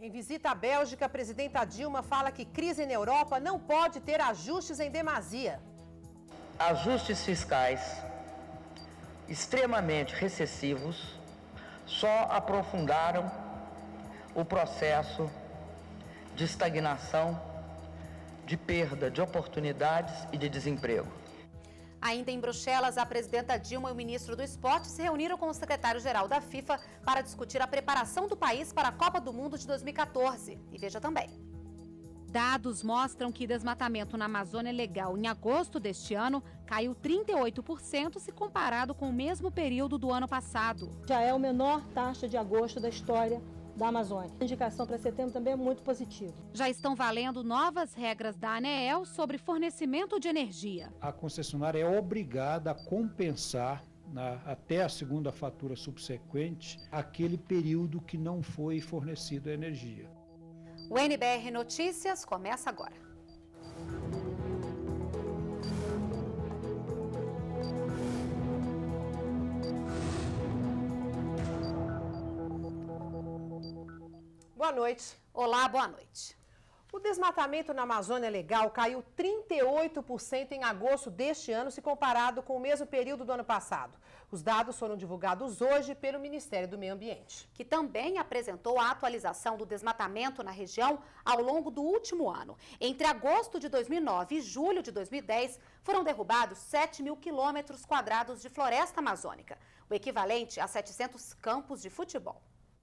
Em visita à Bélgica, a presidenta Dilma fala que crise na Europa não pode ter ajustes em demasia. Ajustes fiscais extremamente recessivos só aprofundaram o processo de estagnação, de perda de oportunidades e de desemprego. Ainda em Bruxelas, a presidenta Dilma e o ministro do Esporte se reuniram com o secretário-geral da FIFA para discutir a preparação do país para a Copa do Mundo de 2014. E veja também. Dados mostram que desmatamento na Amazônia Legal em agosto deste ano caiu 38% se comparado com o mesmo período do ano passado. Já é a menor taxa de agosto da história da Amazônia. A indicação para setembro também é muito positiva. Já estão valendo novas regras da ANEEL sobre fornecimento de energia. A concessionária é obrigada a compensar, até a segunda fatura subsequente, aquele período que não foi fornecido a energia. O NBR Notícias começa agora. Boa noite. Olá, boa noite. O desmatamento na Amazônia Legal caiu 38% em agosto deste ano, se comparado com o mesmo período do ano passado. Os dados foram divulgados hoje pelo Ministério do Meio Ambiente, que também apresentou a atualização do desmatamento na região ao longo do último ano. Entre agosto de 2009 e julho de 2010, foram derrubados 7 mil quilômetros quadrados de floresta amazônica, o equivalente a 700 campos de futebol.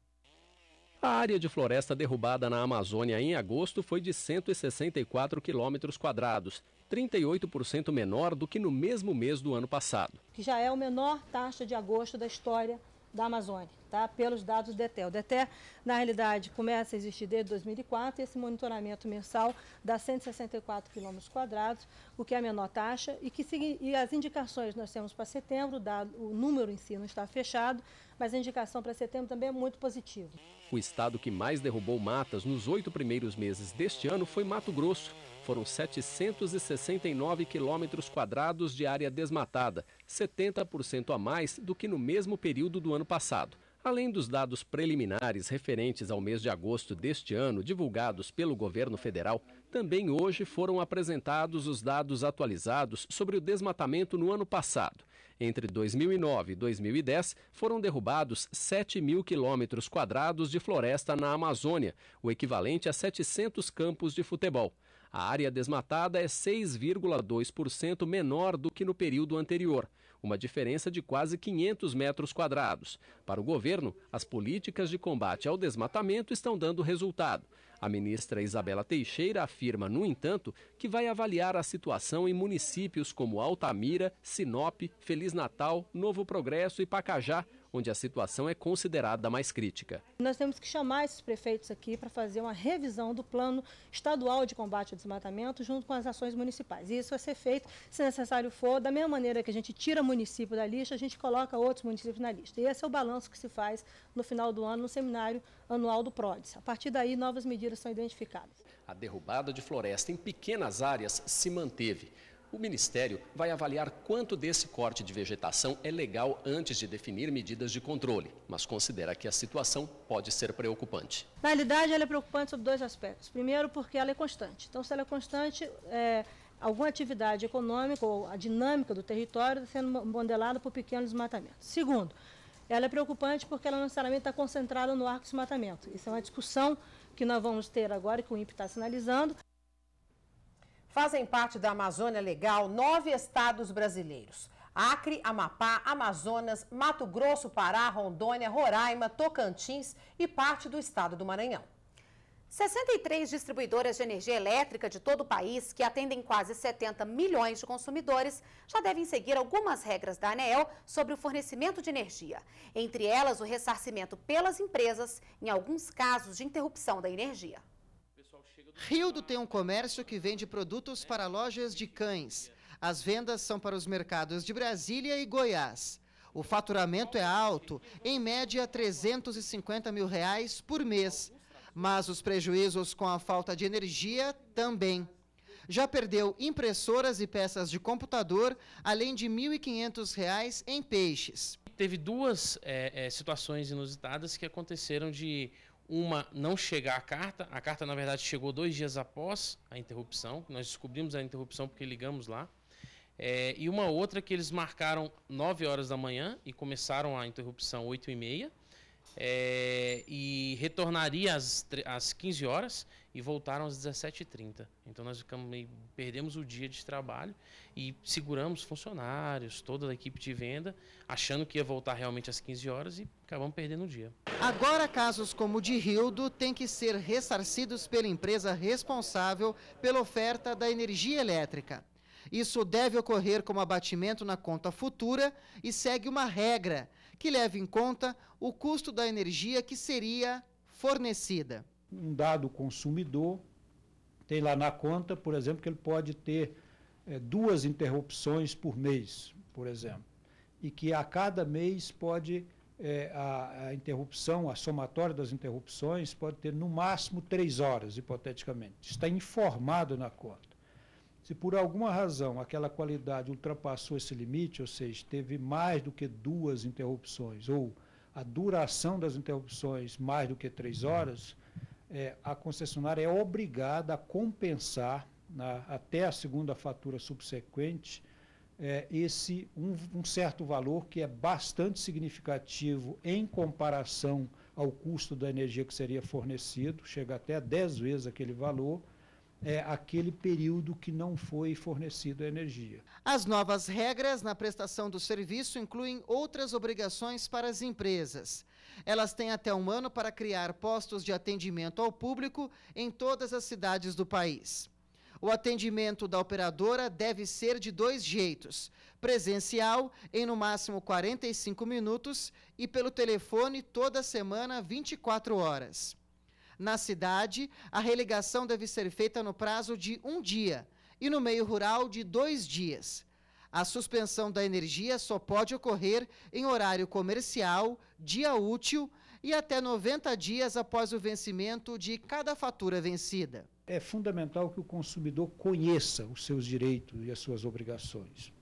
A área de floresta derrubada na Amazônia em agosto foi de 164 quilômetros quadrados, 38% menor do que no mesmo mês do ano passado. Que já é a menor taxa de agosto da história da Amazônia, tá? Pelos dados do DETE. O DETE, na realidade, começa a existir desde 2004 e esse monitoramento mensal dá 164 quilômetros quadrados, o que é a menor taxa e as indicações nós temos para setembro, o número em si não está fechado, mas a indicação para setembro também é muito positiva. O estado que mais derrubou matas nos 8 primeiros meses deste ano foi Mato Grosso. Foram 769 quilômetros quadrados de área desmatada, 70% a mais do que no mesmo período do ano passado. Além dos dados preliminares referentes ao mês de agosto deste ano, divulgados pelo governo federal, também hoje foram apresentados os dados atualizados sobre o desmatamento no ano passado. Entre 2009 e 2010, foram derrubados 7 mil quilômetros quadrados de floresta na Amazônia, o equivalente a 700 campos de futebol. A área desmatada é 6,2% menor do que no período anterior, uma diferença de quase 500 metros quadrados. Para o governo, as políticas de combate ao desmatamento estão dando resultado. A ministra Isabela Teixeira afirma, no entanto, que vai avaliar a situação em municípios como Altamira, Sinop, Feliz Natal, Novo Progresso e Pacajá, onde a situação é considerada mais crítica. Nós temos que chamar esses prefeitos aqui para fazer uma revisão do plano estadual de combate ao desmatamento junto com as ações municipais. E isso vai ser feito, se necessário for, da mesma maneira que a gente tira município da lista, a gente coloca outros municípios na lista. E esse é o balanço que se faz no final do ano no seminário anual do PRODES. A partir daí, novas medidas são identificadas. A derrubada de floresta em pequenas áreas se manteve. O Ministério vai avaliar quanto desse corte de vegetação é legal antes de definir medidas de controle, mas considera que a situação pode ser preocupante. Na realidade, ela é preocupante sob dois aspectos. Primeiro, porque ela é constante. Então, se ela é constante, alguma atividade econômica ou a dinâmica do território está sendo modelada por pequenos desmatamentos. Segundo, ela é preocupante porque ela não necessariamente está concentrada no arco de desmatamento. Isso é uma discussão que nós vamos ter agora, que o INPE está sinalizando. Fazem parte da Amazônia Legal 9 estados brasileiros: Acre, Amapá, Amazonas, Mato Grosso, Pará, Rondônia, Roraima, Tocantins e parte do estado do Maranhão. 63 distribuidoras de energia elétrica de todo o país, que atendem quase 70 milhões de consumidores, já devem seguir algumas regras da ANEEL sobre o fornecimento de energia. Entre elas, o ressarcimento pelas empresas, em alguns casos de interrupção da energia. Rildo tem um comércio que vende produtos para lojas de cães. As vendas são para os mercados de Brasília e Goiás. O faturamento é alto, em média R$350 mil por mês. Mas os prejuízos com a falta de energia também. Já perdeu impressoras e peças de computador, além de R$ 1.500 em peixes. Teve duas situações inusitadas que aconteceram de Uma, não chegar a carta na verdade chegou 2 dias após a interrupção, nós descobrimos a interrupção porque ligamos lá, e uma outra que eles marcaram 9 horas da manhã e começaram a interrupção 8h30, e retornaria às 15 horas e voltaram às 17h30. Então nós perdemos o dia de trabalho e seguramos funcionários, toda a equipe de venda, achando que ia voltar realmente às 15 horas e acabamos perdendo o dia. Agora, casos como o de Rildo têm que ser ressarcidos pela empresa responsável pela oferta da energia elétrica. Isso deve ocorrer como abatimento na conta futura e segue uma regra que leva em conta o custo da energia que seria fornecida. Um dado consumidor tem lá na conta, por exemplo, que ele pode ter 2 interrupções por mês, por exemplo, e que a cada mês pode, a interrupção, a somatória das interrupções pode ter no máximo 3 horas, hipoteticamente. Está informado na conta. Se por alguma razão aquela qualidade ultrapassou esse limite, ou seja, teve mais do que 2 interrupções, ou a duração das interrupções mais do que 3 horas, a concessionária é obrigada a compensar, até a segunda fatura subsequente, um certo valor que é bastante significativo em comparação ao custo da energia que seria fornecido, chega até 10 vezes aquele valor, aquele período que não foi fornecido a energia. As novas regras na prestação do serviço incluem outras obrigações para as empresas. Elas têm até 1 ano para criar postos de atendimento ao público em todas as cidades do país. O atendimento da operadora deve ser de 2 jeitos: presencial, em no máximo 45 minutos, e pelo telefone toda semana, 24 horas. Na cidade, a religação deve ser feita no prazo de 1 dia e no meio rural de 2 dias. A suspensão da energia só pode ocorrer em horário comercial, dia útil e até 90 dias após o vencimento de cada fatura vencida. É fundamental que o consumidor conheça os seus direitos e as suas obrigações.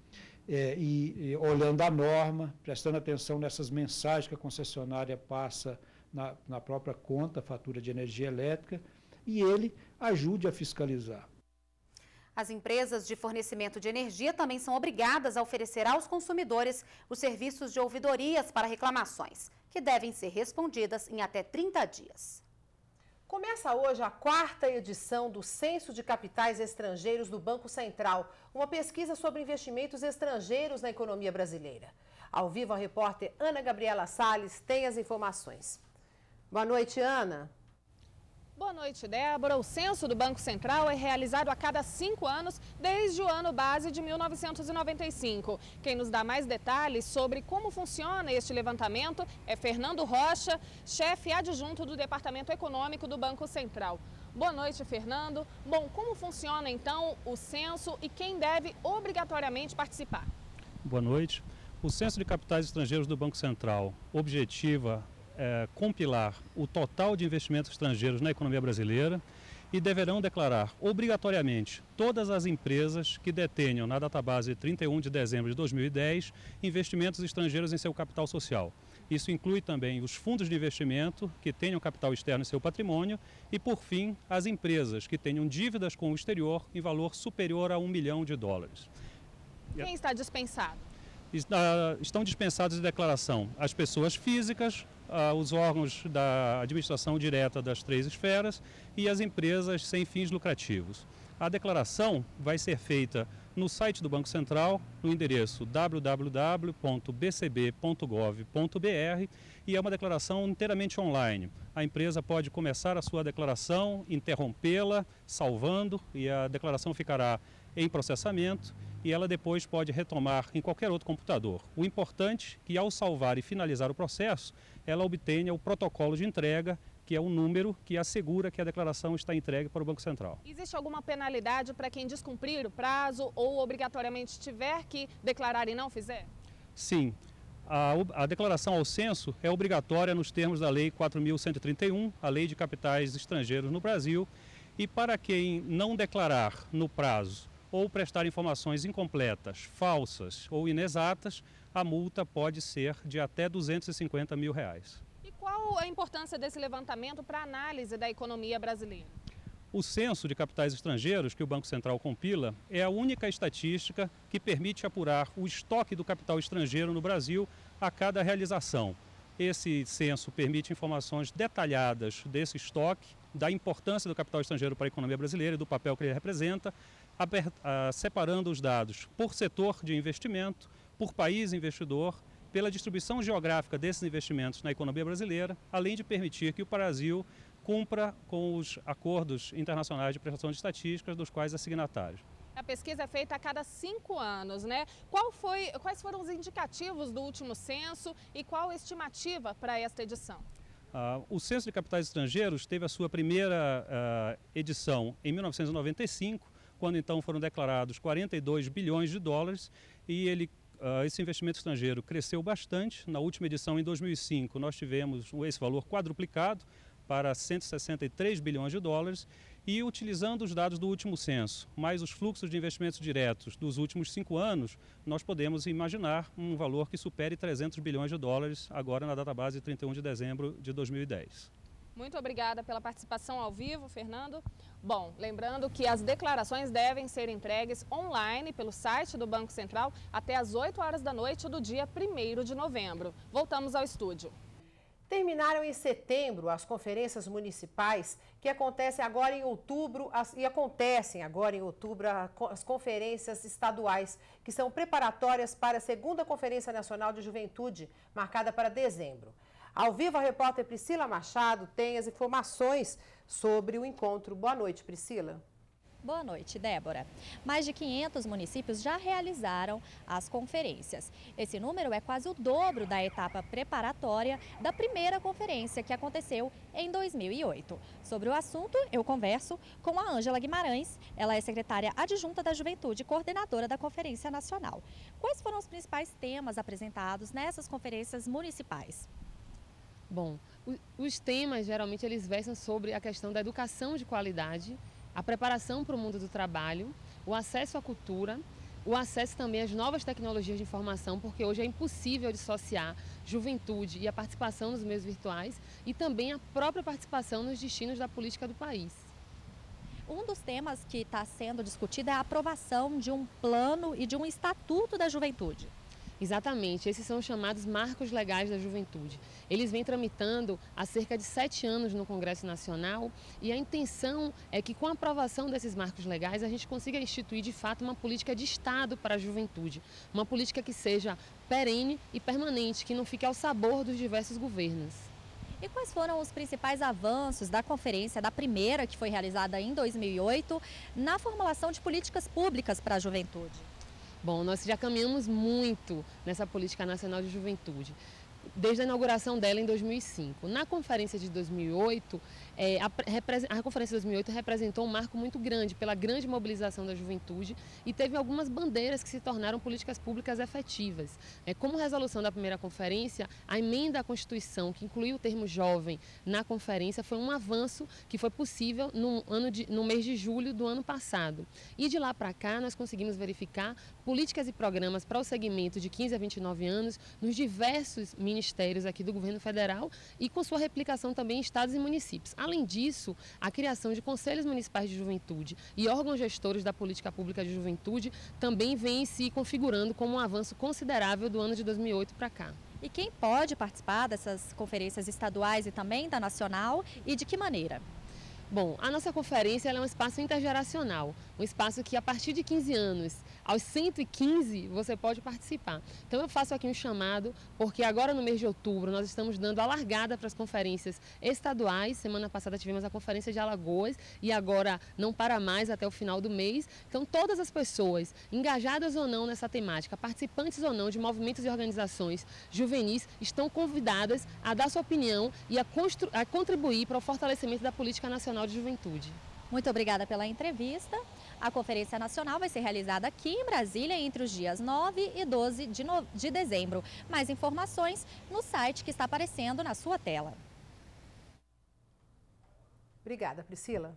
E olhando a norma, prestando atenção nessas mensagens que a concessionária passa na própria conta, fatura de energia elétrica, e ele ajude a fiscalizar. As empresas de fornecimento de energia também são obrigadas a oferecer aos consumidores os serviços de ouvidorias para reclamações, que devem ser respondidas em até 30 dias. Começa hoje a 4ª edição do Censo de Capitais Estrangeiros do Banco Central, uma pesquisa sobre investimentos estrangeiros na economia brasileira. Ao vivo, a repórter Ana Gabriela Salles tem as informações. Boa noite, Ana. Boa noite, Débora. O censo do Banco Central é realizado a cada 5 anos, desde o ano base de 1995. Quem nos dá mais detalhes sobre como funciona este levantamento é Fernando Rocha, chefe adjunto do Departamento Econômico do Banco Central. Boa noite, Fernando. Bom, como funciona então o censo e quem deve obrigatoriamente participar? Boa noite. O Censo de Capitais Estrangeiros do Banco Central objetiva compilar o total de investimentos estrangeiros na economia brasileira e deverão declarar obrigatoriamente todas as empresas que detenham na database 31 de dezembro de 2010 investimentos estrangeiros em seu capital social. Isso inclui também os fundos de investimento que tenham capital externo em seu patrimônio e, por fim, as empresas que tenham dívidas com o exterior em valor superior a US$1 milhão. Quem está dispensado? Estão dispensados de declaração as pessoas físicas, os órgãos da administração direta das 3 esferas e as empresas sem fins lucrativos. A declaração vai ser feita no site do Banco Central, no endereço www.bcb.gov.br, e é uma declaração inteiramente online. A empresa pode começar a sua declaração, interrompê-la, salvando, e a declaração ficará em processamento, e ela depois pode retomar em qualquer outro computador. O importante é que, ao salvar e finalizar o processo, ela obtenha o protocolo de entrega, que é um número que assegura que a declaração está entregue para o Banco Central. Existe alguma penalidade para quem descumprir o prazo ou obrigatoriamente tiver que declarar e não fizer? Sim. A declaração ao censo é obrigatória nos termos da Lei 4.131, a Lei de Capitais Estrangeiros no Brasil, e para quem não declarar no prazo ou prestar informações incompletas, falsas ou inexatas, a multa pode ser de até R$250 mil. E qual qual a importância desse levantamento para a análise da economia brasileira? O censo de capitais estrangeiros que o Banco Central compila é a única estatística que permite apurar o estoque do capital estrangeiro no Brasil a cada realização. Esse censo permite informações detalhadas desse estoque, da importância do capital estrangeiro para a economia brasileira e do papel que ele representa, separando os dados por setor de investimento, por país investidor, pela distribuição geográfica desses investimentos na economia brasileira, além de permitir que o Brasil cumpra com os acordos internacionais de prestação de estatísticas dos quais é signatário. A pesquisa é feita a cada 5 anos, né? Quais foram os indicativos do último censo e qual a estimativa para esta edição? O Censo de Capitais Estrangeiros teve a sua primeira edição em 1995, quando então foram declarados 42 bilhões de dólares e esse investimento estrangeiro cresceu bastante. Na última edição, em 2005, nós tivemos esse valor quadruplicado para 163 bilhões de dólares e, utilizando os dados do último censo, mais os fluxos de investimentos diretos dos últimos 5 anos, nós podemos imaginar um valor que supere 300 bilhões de dólares agora na database de 31 de dezembro de 2010. Muito obrigada pela participação ao vivo, Fernando. Bom, lembrando que as declarações devem ser entregues online pelo site do Banco Central até às 8 horas da noite do dia 1º de novembro. Voltamos ao estúdio. Terminaram em setembro as conferências municipais que acontecem agora em outubro as conferências estaduais, que são preparatórias para a segunda Conferência Nacional de Juventude, marcada para dezembro. Ao vivo, a repórter Priscila Machado tem as informações sobre o encontro. Boa noite, Priscila. Boa noite, Débora. Mais de 500 municípios já realizaram as conferências. Esse número é quase o dobro da etapa preparatória da primeira conferência, que aconteceu em 2008. Sobre o assunto, eu converso com a Ângela Guimarães. Ela é secretária adjunta da Juventude e coordenadora da Conferência Nacional. Quais foram os principais temas apresentados nessas conferências municipais? Bom, os temas, geralmente, eles versam sobre a questão da educação de qualidade, a preparação para o mundo do trabalho, o acesso à cultura, o acesso também às novas tecnologias de informação, porque hoje é impossível dissociar juventude e a participação nos meios virtuais e também a própria participação nos destinos da política do país. Um dos temas que está sendo discutido é a aprovação de um plano e de um estatuto da juventude. Exatamente, esses são os chamados marcos legais da juventude. Eles vêm tramitando há cerca de 7 anos no Congresso Nacional e a intenção é que, com a aprovação desses marcos legais, a gente consiga instituir de fato uma política de Estado para a juventude, uma política que seja perene e permanente, que não fique ao sabor dos diversos governos. E quais foram os principais avanços da conferência, da primeira, que foi realizada em 2008, na formulação de políticas públicas para a juventude? Bom, nós já caminhamos muito nessa Política Nacional de Juventude, desde a inauguração dela em 2005. Na Conferência de 2008, a Conferência de 2008 representou um marco muito grande pela grande mobilização da juventude e teve algumas bandeiras que se tornaram políticas públicas efetivas. Como resolução da primeira conferência, a emenda à Constituição, que incluiu o termo jovem na conferência, foi um avanço que foi possível no mês de julho do ano passado. E de lá para cá, nós conseguimos verificar políticas e programas para o segmento de 15 a 29 anos nos diversos ministérios aqui do governo federal e com sua replicação também em estados e municípios. Além disso, a criação de conselhos municipais de juventude e órgãos gestores da política pública de juventude também vem se configurando como um avanço considerável do ano de 2008 para cá. E quem pode participar dessas conferências estaduais e também da nacional e de que maneira? Bom, a nossa conferência é um espaço intergeracional, um espaço que a partir de 15 anos, aos 115, você pode participar. Então eu faço aqui um chamado, porque agora no mês de outubro nós estamos dando a largada para as conferências estaduais. Semana passada tivemos a conferência de Alagoas e agora não para mais até o final do mês. Então todas as pessoas, engajadas ou não nessa temática, participantes ou não de movimentos e organizações juvenis, estão convidadas a dar sua opinião e a contribuir para o fortalecimento da política nacional de juventude. Muito obrigada pela entrevista. A Conferência Nacional vai ser realizada aqui em Brasília entre os dias 9 e 12 de dezembro. Mais informações no site que está aparecendo na sua tela. Obrigada, Priscila.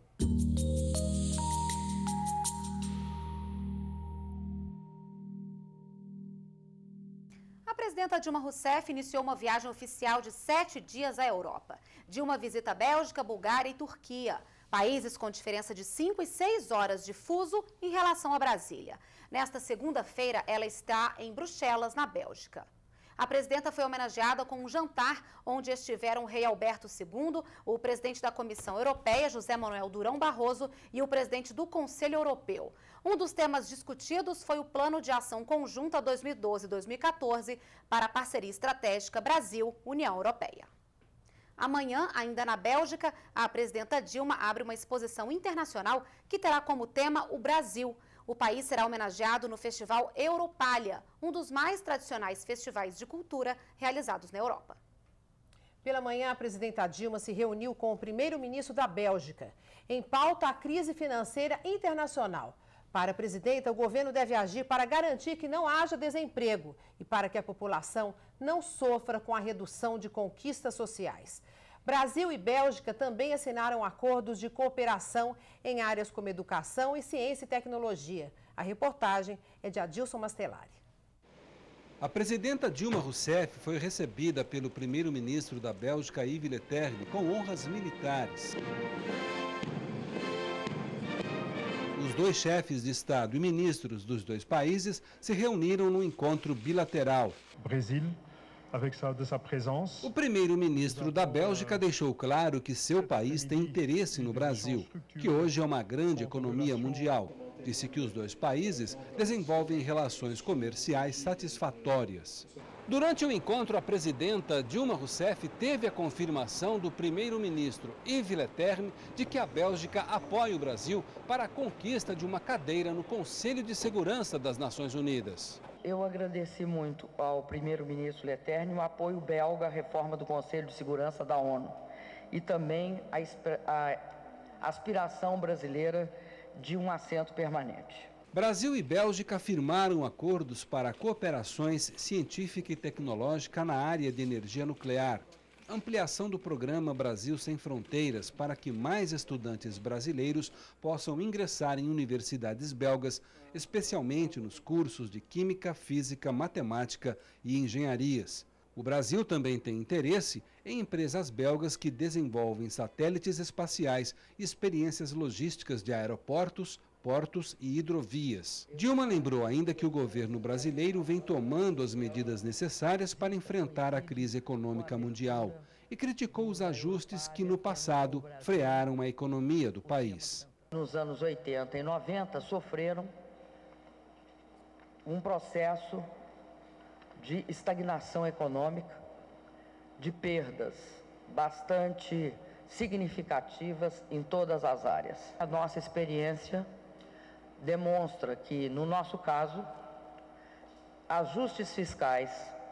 A presidenta Dilma Rousseff iniciou uma viagem oficial de 7 dias à Europa. Dilma visita Bélgica, Bulgária e Turquia, países com diferença de 5 e 6 horas de fuso em relação a Brasília. Nesta segunda-feira, ela está em Bruxelas, na Bélgica. A presidenta foi homenageada com um jantar onde estiveram o rei Alberto II, o presidente da Comissão Europeia, José Manuel Durão Barroso, e o presidente do Conselho Europeu. Um dos temas discutidos foi o Plano de Ação Conjunta 2012-2014 para a parceria estratégica Brasil-União Europeia. Amanhã, ainda na Bélgica, a presidenta Dilma abre uma exposição internacional que terá como tema o Brasil. O país será homenageado no Festival Europalha, um dos mais tradicionais festivais de cultura realizados na Europa. Pela manhã, a presidenta Dilma se reuniu com o primeiro-ministro da Bélgica. Em pauta, a crise financeira internacional. Para a presidenta, o governo deve agir para garantir que não haja desemprego e para que a população não sofra com a redução de conquistas sociais. Brasil e Bélgica também assinaram acordos de cooperação em áreas como educação e ciência e tecnologia. A reportagem é de Adilson Mastelari. A presidenta Dilma Rousseff foi recebida pelo primeiro-ministro da Bélgica, Yves Leterme, com honras militares. Os dois chefes de Estado e ministros dos dois países se reuniram num encontro bilateral. O primeiro-ministro da Bélgica deixou claro que seu país tem interesse no Brasil, que hoje é uma grande economia mundial. Disse que os dois países desenvolvem relações comerciais satisfatórias. Durante o encontro, a presidenta Dilma Rousseff teve a confirmação do primeiro-ministro Yves Leterme de que a Bélgica apoia o Brasil para a conquista de uma cadeira no Conselho de Segurança das Nações Unidas. Eu agradeci muito ao primeiro-ministro Leterme o apoio belga à reforma do Conselho de Segurança da ONU e também a aspiração brasileira de um assento permanente. Brasil e Bélgica firmaram acordos para cooperações científica e tecnológica na área de energia nuclear. Ampliação do programa Brasil Sem Fronteiras para que mais estudantes brasileiros possam ingressar em universidades belgas, especialmente nos cursos de Química, Física, Matemática e Engenharias. O Brasil também tem interesse em empresas belgas que desenvolvem satélites espaciais e experiências logísticas de aeroportos, portos e hidrovias. Dilma lembrou ainda que o governo brasileiro vem tomando as medidas necessárias para enfrentar a crise econômica mundial e criticou os ajustes que no passado frearam a economia do país. Nos anos 80 e 90 sofreram um processo de estagnação econômica, de perdas bastante significativas em todas as áreas. A nossa experiência demonstra que, no nosso caso, ajustes fiscais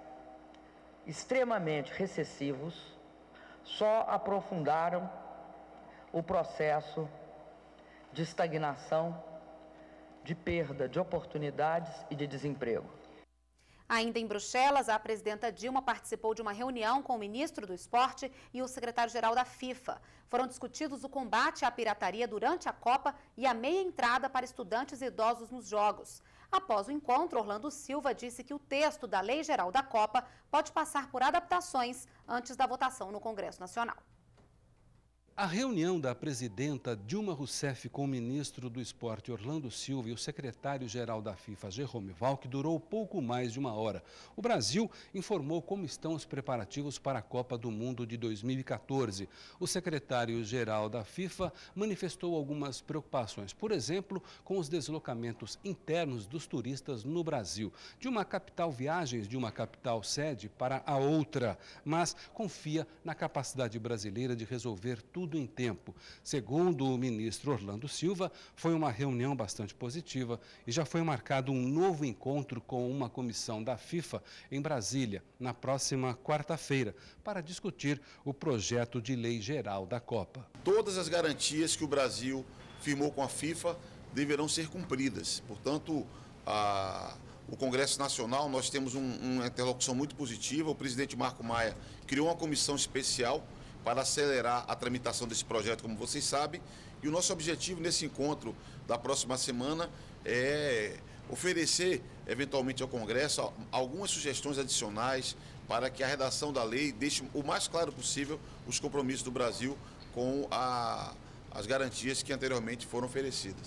extremamente recessivos só aprofundaram o processo de estagnação, de perda de oportunidades e de desemprego. Ainda em Bruxelas, a presidenta Dilma participou de uma reunião com o ministro do Esporte e o secretário-geral da FIFA. Foram discutidos o combate à pirataria durante a Copa e a meia entrada para estudantes e idosos nos Jogos. Após o encontro, Orlando Silva disse que o texto da Lei Geral da Copa pode passar por adaptações antes da votação no Congresso Nacional. A reunião da presidenta Dilma Rousseff com o ministro do Esporte Orlando Silva e o secretário-geral da FIFA, Jérôme Valk, durou pouco mais de uma hora. O Brasil informou como estão os preparativos para a Copa do Mundo de 2014. O secretário-geral da FIFA manifestou algumas preocupações, por exemplo, com os deslocamentos internos dos turistas no Brasil, de uma capital viagens de uma capital sede para a outra, mas confia na capacidade brasileira de resolver tudo em tempo. Segundo o ministro Orlando Silva, foi uma reunião bastante positiva e já foi marcado um novo encontro com uma comissão da FIFA em Brasília, na próxima quarta-feira, para discutir o projeto de lei geral da Copa. Todas as garantias que o Brasil firmou com a FIFA deverão ser cumpridas. Portanto, o Congresso Nacional, nós temos uma interlocução muito positiva. O presidente Marco Maia criou uma comissão especial para acelerar a tramitação desse projeto, como vocês sabem. E o nosso objetivo nesse encontro da próxima semana é oferecer, eventualmente, ao Congresso algumas sugestões adicionais para que a redação da lei deixe o mais claro possível os compromissos do Brasil com as garantias que anteriormente foram oferecidas.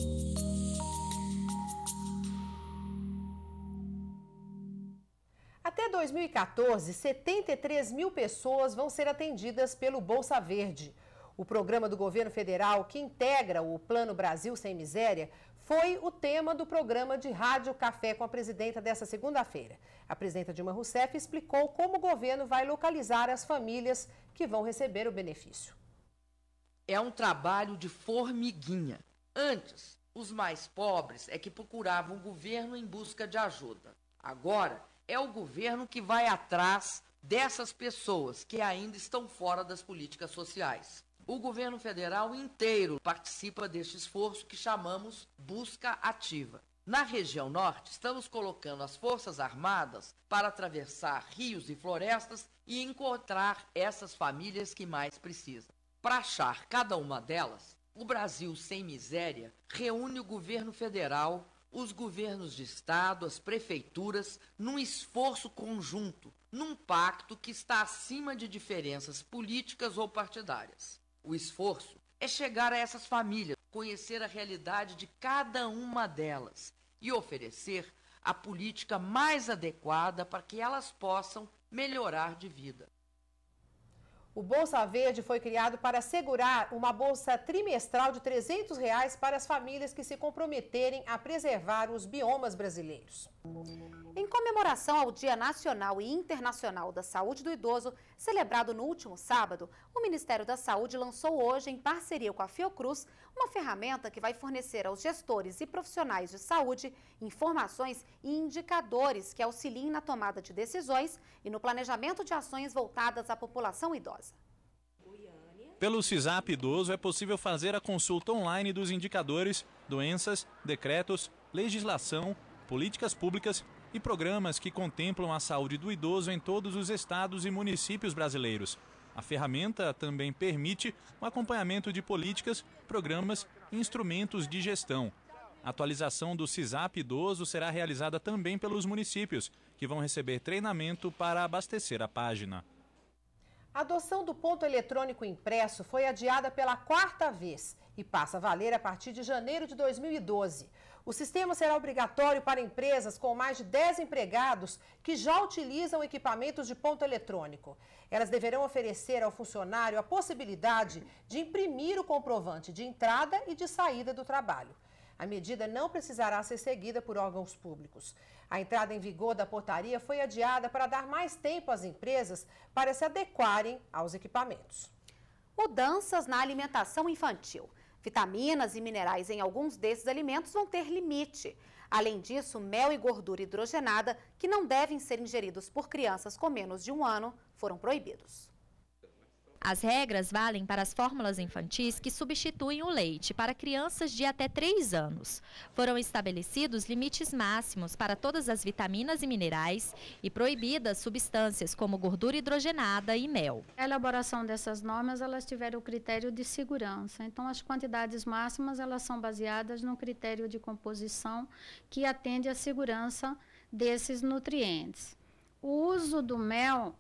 Até 2014, 73 mil pessoas vão ser atendidas pelo Bolsa Verde. O programa do governo federal, que integra o Plano Brasil Sem Miséria, foi o tema do programa de Rádio Café com a presidenta dessa segunda-feira. A presidenta Dilma Rousseff explicou como o governo vai localizar as famílias que vão receber o benefício. É um trabalho de formiguinha. Antes, os mais pobres é que procuravam o governo em busca de ajuda. Agora, é o governo que vai atrás dessas pessoas que ainda estão fora das políticas sociais. O governo federal inteiro participa deste esforço que chamamos busca ativa. Na região norte, estamos colocando as Forças Armadas para atravessar rios e florestas e encontrar essas famílias que mais precisam. Para achar cada uma delas, o Brasil Sem Miséria reúne o governo federal, os governos de estado, as prefeituras, num esforço conjunto, num pacto que está acima de diferenças políticas ou partidárias. O esforço é chegar a essas famílias, conhecer a realidade de cada uma delas e oferecer a política mais adequada para que elas possam melhorar de vida. O Bolsa Verde foi criado para assegurar uma bolsa trimestral de R$ 300 para as famílias que se comprometerem a preservar os biomas brasileiros. Em comemoração ao Dia Nacional e Internacional da Saúde do Idoso, celebrado no último sábado, o Ministério da Saúde lançou hoje, em parceria com a Fiocruz, uma ferramenta que vai fornecer aos gestores e profissionais de saúde informações e indicadores que auxiliem na tomada de decisões e no planejamento de ações voltadas à população idosa. Pelo CISAP Idoso é possível fazer a consulta online dos indicadores, doenças, decretos, legislação, políticas públicas e programas que contemplam a saúde do idoso em todos os estados e municípios brasileiros. A ferramenta também permite o acompanhamento de políticas, programas e instrumentos de gestão. A atualização do CISAP Idoso será realizada também pelos municípios, que vão receber treinamento para abastecer a página. A adoção do ponto eletrônico impresso foi adiada pela 4ª vez e passa a valer a partir de janeiro de 2012. O sistema será obrigatório para empresas com mais de 10 empregados que já utilizam equipamentos de ponto eletrônico. Elas deverão oferecer ao funcionário a possibilidade de imprimir o comprovante de entrada e de saída do trabalho. A medida não precisará ser seguida por órgãos públicos. A entrada em vigor da portaria foi adiada para dar mais tempo às empresas para se adequarem aos equipamentos. Mudanças na alimentação infantil. Vitaminas e minerais em alguns desses alimentos vão ter limite. Além disso, mel e gordura hidrogenada, que não devem ser ingeridos por crianças com menos de 1 ano, foram proibidos. As regras valem para as fórmulas infantis que substituem o leite para crianças de até 3 anos. Foram estabelecidos limites máximos para todas as vitaminas e minerais e proibidas substâncias como gordura hidrogenada e mel. A elaboração dessas normas, elas tiveram o critério de segurança. Então, as quantidades máximas, elas são baseadas no critério de composição que atende à segurança desses nutrientes. O uso do mel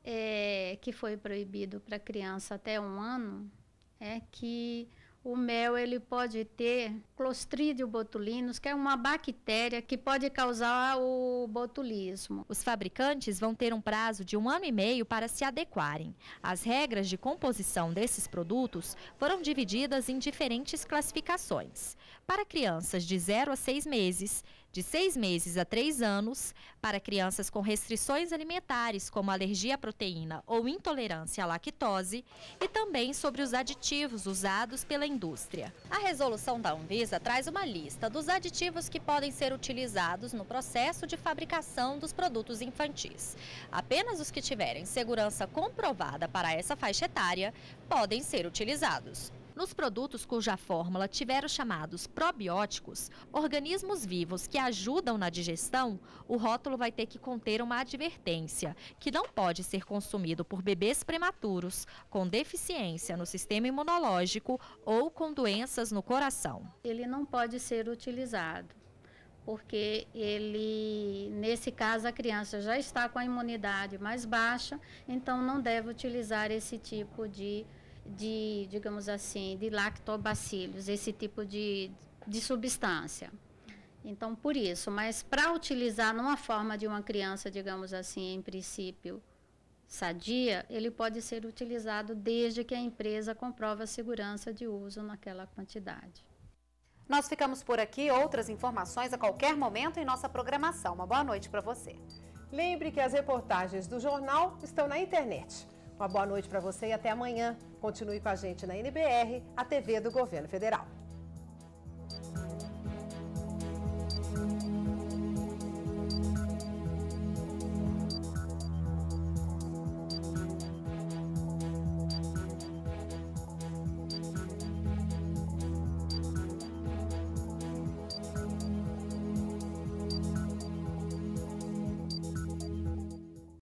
que foi proibido para criança até 1 ano, é que o mel ele pode ter Clostridium botulinus, que é uma bactéria que pode causar o botulismo. Os fabricantes vão ter um prazo de 1 ano e meio para se adequarem. As regras de composição desses produtos foram divididas em diferentes classificações. Para crianças de 0 a 6 meses, de 6 meses a 3 anos, para crianças com restrições alimentares, como alergia à proteína ou intolerância à lactose, e também sobre os aditivos usados pela indústria. A resolução da Anvisa traz uma lista dos aditivos que podem ser utilizados no processo de fabricação dos produtos infantis. Apenas os que tiverem segurança comprovada para essa faixa etária podem ser utilizados. Nos produtos cuja fórmula tiver os chamados probióticos, organismos vivos que ajudam na digestão, o rótulo vai ter que conter uma advertência, que não pode ser consumido por bebês prematuros, com deficiência no sistema imunológico ou com doenças no coração. Ele não pode ser utilizado porque ele, nesse caso, a criança já está com a imunidade mais baixa, então não deve utilizar esse tipo de digamos assim, de lactobacilos, esse tipo de substância. Então, por isso, mas para utilizar numa forma de uma criança, digamos assim, em princípio sadia, ele pode ser utilizado desde que a empresa comprove a segurança de uso naquela quantidade. Nós ficamos por aqui. Outras informações a qualquer momento em nossa programação. Uma boa noite para você. Lembre que as reportagens do jornal estão na internet. Uma boa noite para você e até amanhã. Continue com a gente na NBR, a TV do Governo Federal.